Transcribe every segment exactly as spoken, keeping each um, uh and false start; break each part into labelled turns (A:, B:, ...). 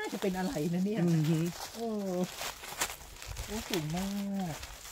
A: าจะเป็นอะไรนะเนี่ยโอ้โหสูงมาก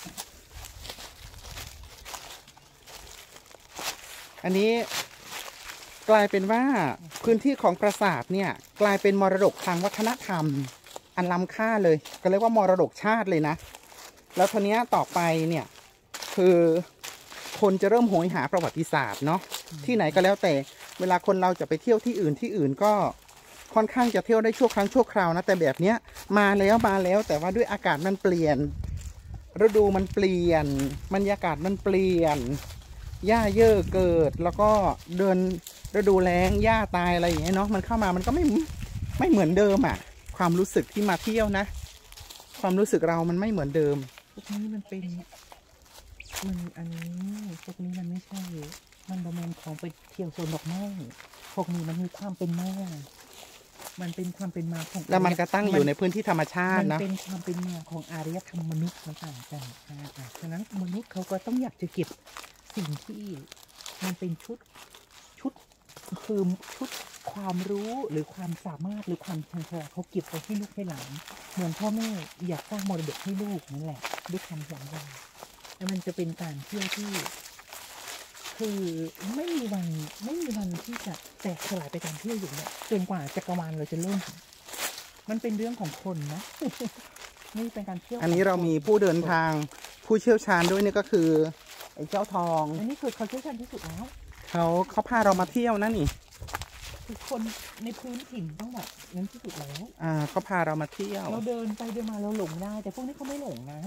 B: อันนี้กลายเป็นว่าพื้นที่ของปราสาทเนี่ยกลายเป็นมรดกทางวัฒนธรรมอันล้ำค่าเลยก็เรียกว่ามรดกชาติเลยนะแล้วทีนี้ต่อไปเนี่ยคือคนจะเริ่มโหยหาประวัติศาสตร์เนาะที่ไหนก็แล้วแต่เวลาคนเราจะไปเที่ยวที่อื่นที่อื่นก็ค่อนข้างจะเที่ยวได้ชั่วครั้งชั่วคราวนะแต่แบบเนี้ยมาแล้วมาแล้วแต่ว่าด้วยอากาศมันเปลี่ยนฤดูมันเปลี่ยนบรรยากาศมันเปลี่ยนหญ้าเยอะเกิดแล้วก็เดินฤดูแล้งหญ้าตายอะไรอย่างเงี้ยเนาะมันเข้ามามันก็ไม่ไม่เหมือนเดิมอ่ะความรู้สึกที่มาเที่ยวนะความรู้สึกเรามันไม่เหมือนเดิม
A: พวกนี้มันเป็นมันอันนี้พวกนี้มันไม่ใช่มันบะเมนของไปเที่ยวโซนดอกไม้พวกนี้มันมีความเป็นมามันเป็นความเป็นมาของ
B: แล้วมันก็ตั้งอยู่ในพื้นที่ธรรมชาตินะ
A: มันเป็นความเป็นมาของอารยธรรมมนุษย์มันต่างกันนะฉะนั้นมนุษย์เขาก็ต้องอยากจะเก็บสิ่งที่มันเป็นชุดชุดคือชุดความรู้หรือความสามารถหรือความชันชราเขาเก็บไว้ให้ลูกให้หลานเหมือนพ่อแม่อยากสร้างมรดกให้ลูกนั่นแหละด้วยคำสัญญาแล้วมันจะเป็นการเที่ยวที่คือไม่มีวันไม่มีวันที่จะแตกสลายไปการเที่ยวอยู่เนี่ยจนกว่าจักรวาลเราจะเริ่มมันเป็นเรื่องของคนนะนี่เป็นการเที่ยว
B: อันนี้เรามีผู้เดินทางผู้เชี่ยวชาญด้วยนี่ก็คือไอ้เจ้าทอง
A: อันนี้คือเขาเชี่ยวชาญที่สุดแล้ว
B: เขาเขาพาเรามาเที่ยวนะนี่
A: คือคนในพื้นถิ่นต้องแบบนั้นที่สุดแล้ว
B: อ่าเขาพาเรามาเที่ยว
A: เราเดินไปเดินมาเราหลงได้แต่พวกนี้เขาไม่หลงนะ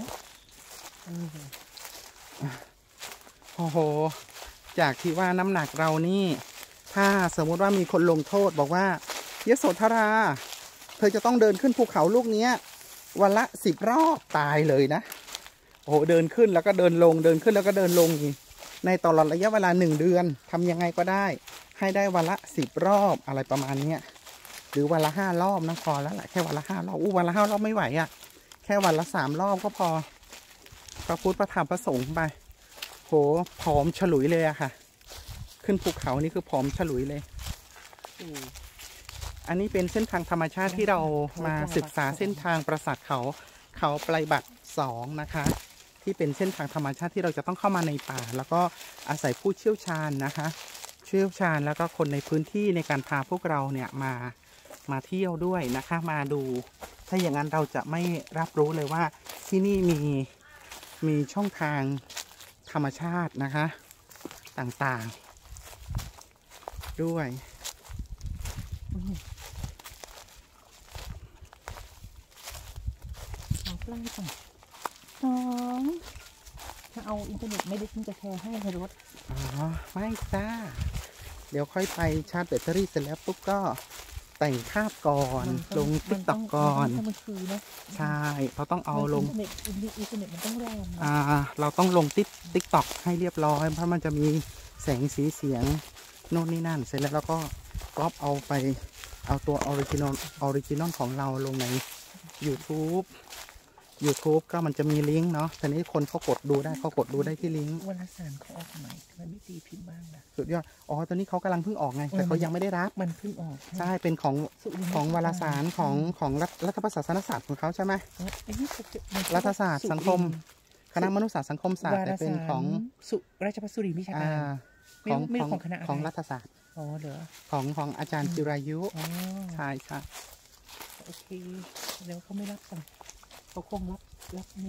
B: โอ้โหจากที่ว่าน้ำหนักเรานี่ถ้าสมมติว่ามีคนลงโทษบอกว่ายโสธราเธอจะต้องเดินขึ้นภูเขาลูกนี้วันละสิบรอบตายเลยนะโอ้โหเดินขึ้นแล้วก็เดินลงเดินขึ้นแล้วก็เดินลงในตลอดระยะเวลาหนึ่งเดือนทำยังไงก็ได้ให้ได้วันละสิบรอบอะไรประมาณนี้หรือวันละห้ารอบนะพอแล้วแหละแค่วันละห้ารอบอู้วันละห้ารอบไม่ไหวอ่ะแค่วันละสามรอบก็พอพระพุทธพระธรรมพระสงฆ์ไปโหผอมฉลุยเลยอะค่ะขึ้นภูเขานี่คือผอมฉลุยเลยอันนี้เป็นเส้นทางธรรมชาติที่เรามาศึกษาเส้นทางปราสาทเขาเขาไพรบัตรสองนะคะที่เป็นเส้นทางธรรมชาติที่เราจะต้องเข้ามาในป่าแล้วก็อาศัยผู้เชี่ยวชาญนะคะเชี่ยวชาญแล้วก็คนในพื้นที่ในการพาพวกเราเนี่ยมามาเที่ยวด้วยนะคะมาดูถ้าอย่างนั้นเราจะไม่รับรู้เลยว่าที่นี่มีมีช่องทางธรรมชาตินะคะต่างๆด้วย
A: เอาใกล้ก่อนสองถ้าเอาอินเทอร์เน็ตไม่ได้ฉันจะแชร์ให้ในรถ
B: อ๋อไม่จ้าเดี๋ยวค่อยไปชาร์จแบตเตอรี่เสร็จแล้วปุ๊บก็แต่งภาพก่อนลงติ๊กต็อกก่อนใช่เราต้องเอาลง
A: อินเทอร์เน็ตอินเทอร์เน็ตมันต้องแรง
B: อ่าเราต้องลงติ๊กติ๊กต็อกให้เรียบร้อยเพราะมันจะมีแสงสีเสียงโน่นนี่นั่นเสร็จแล้วเราก็ก๊อปเอาไปเอาตัวออริจินอลออริจินอลของเราลงใน YouTube YouTube ก็มันจะมีลิงก์เนาะทีนี้คนเขากดดูได้เขากดดูได้ที่ลิงก์
A: วารสารเขาออกใหม่มันไม่ตีพิมพ์บ้างนะ
B: สุดยอดอ๋อตอนนี้เขากำลังเพิ่งออกไงแต่เขายังไม่ได้รับ
A: มันเพิ่งออก
B: ใช่เป็นของของวารสารของของรัฐประศาสนศาสตร์ของเขาใช่ไหมรัฐศาสตร์สังคมคณะมนุษยศาสตร์สังคมศาสตร์แต่เป็นของ
A: สุราชภัฏสุรินทร์วิชาการ
B: ของของของรัฐศาสตร์
A: อ๋อเหรอ
B: ของของอาจารย์จิรายุใช่ใช่
A: โอเคแล้วเขาไม่รับสั่งเขาคงรับรับ